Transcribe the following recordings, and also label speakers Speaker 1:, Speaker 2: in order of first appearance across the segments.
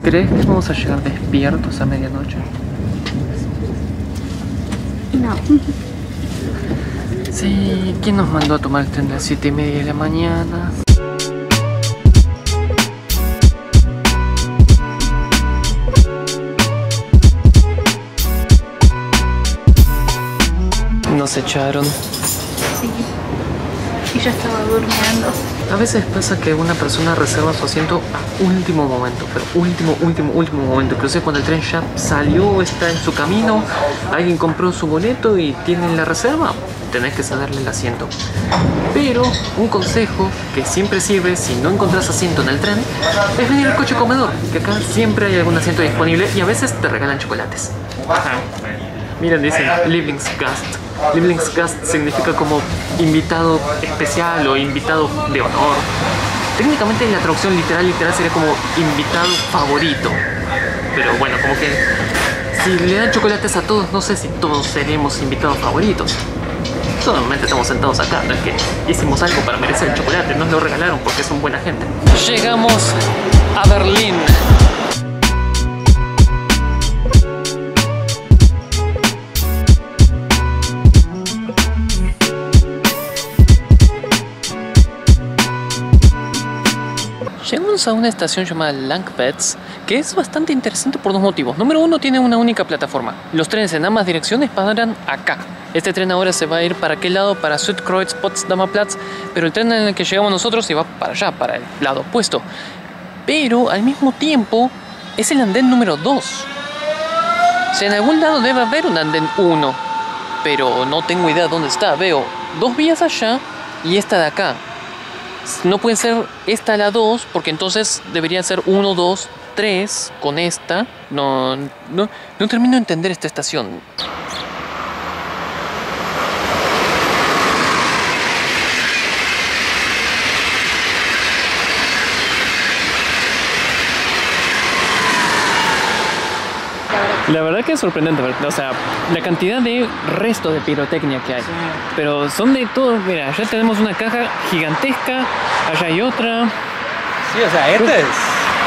Speaker 1: ¿Crees que vamos a llegar despiertos a medianoche?
Speaker 2: No.
Speaker 1: Sí, ¿quién nos mandó a tomar el tren a las 7:30 de la mañana? Nos echaron.
Speaker 2: Sí. Y yo estaba durmiendo.
Speaker 1: A veces pasa que una persona reserva su asiento a último momento, pero último momento. Incluso cuando el tren ya salió, está en su camino, alguien compró su boleto y tienen la reserva, tenés que cederle el asiento. Pero un consejo que siempre sirve si no encontrás asiento en el tren es venir al coche comedor, que acá siempre hay algún asiento disponible y a veces te regalan chocolates. Miren, dicen Lieblingsgast. Lieblingsgast significa como invitado especial o invitado de honor. Técnicamente la traducción literal sería como invitado favorito. Pero bueno, como que si le dan chocolates a todos, no sé si todos seremos invitados favoritos. Solamente estamos sentados acá, no es que hicimos algo para merecer el chocolate, nos lo regalaron porque son buena gente. Llegamos a Berlín. Llegamos a una estación llamada Langplatz, que es bastante interesante por dos motivos. Número uno, tiene una única plataforma. Los trenes en ambas direcciones paran acá. Este tren ahora se va a ir para aquel lado, para Südkreuz Potsdamer Platz, pero el tren en el que llegamos nosotros se va para allá, para el lado opuesto. Pero al mismo tiempo es el andén número 2. O sea, en algún lado debe haber un andén 1, pero no tengo idea dónde está. Veo 2 vías allá y esta de acá. No puede ser esta la 2, porque entonces debería ser 1, 2, 3 con esta. No termino de entender esta estación. La verdad que es sorprendente, o sea, la cantidad de resto de pirotecnia que hay. Sí. Pero son de todo, mira, allá tenemos una caja gigantesca, allá hay otra.
Speaker 3: Sí, o sea, este es...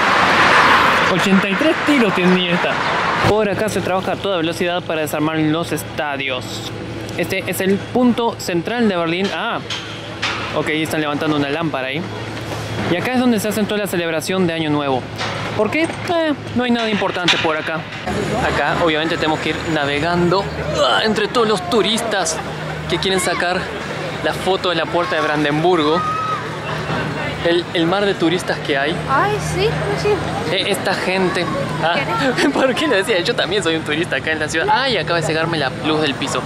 Speaker 1: 83 tiros tiene esta. Por acá se trabaja a toda velocidad para desarmar los estadios. Este es el punto central de Berlín. Ah, ok, están levantando una lámpara ahí. Y acá es donde se hacen toda la celebración de Año Nuevo. ¿Por qué? No hay nada importante por acá. Acá obviamente tenemos que ir navegando entre todos los turistas que quieren sacar la foto de la puerta de Brandenburgo. El mar de turistas que hay.
Speaker 2: Ay, sí, sí.
Speaker 1: Esta gente. ¿Por qué lo decía? Yo también soy un turista acá en la ciudad. Ay, acaba de cegarme la luz del piso.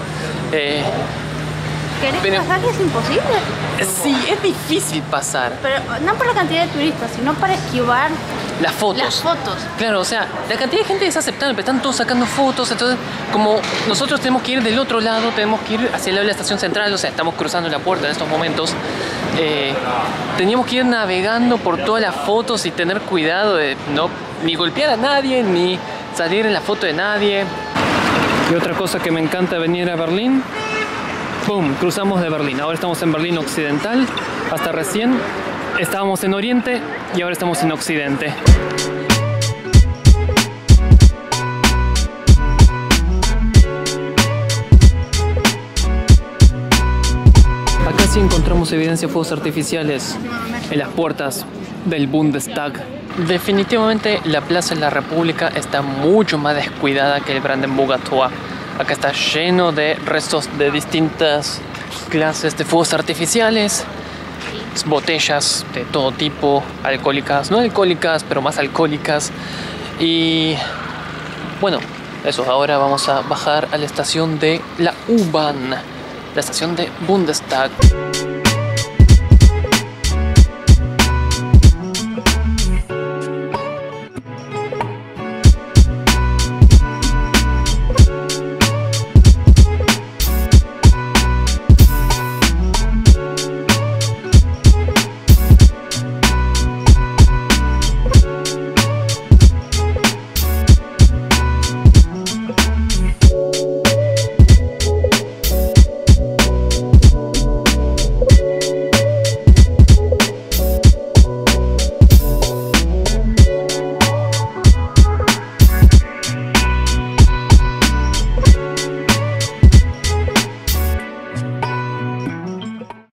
Speaker 2: ¿Querés pasar que es imposible?
Speaker 1: Sí, es difícil pasar.
Speaker 2: Pero no por la cantidad de turistas, sino para esquivar
Speaker 1: las fotos.
Speaker 2: Las fotos.
Speaker 1: Claro, o sea, la cantidad de gente es aceptable, pero están todos sacando fotos. Entonces, como nosotros tenemos que ir del otro lado, tenemos que ir hacia el lado de la estación central, o sea, estamos cruzando la puerta en estos momentos. Teníamos que ir navegando por todas las fotos y tener cuidado de no ni golpear a nadie, ni salir en la foto de nadie. Y otra cosa que me encanta venir a Berlín. ¡Pum! Cruzamos de Berlín. Ahora estamos en Berlín Occidental. Hasta recién estábamos en Oriente y ahora estamos en Occidente. Acá sí encontramos evidencia de fuegos artificiales en las puertas del Bundestag. Definitivamente la Plaza de la República está mucho más descuidada que el Brandenburger Tor. Acá está lleno de restos de distintas clases de fuegos artificiales, botellas de todo tipo, alcohólicas, no alcohólicas, pero más alcohólicas. Y bueno, eso, ahora vamos a bajar a la estación de la U-Bahn, la estación de Bundestag.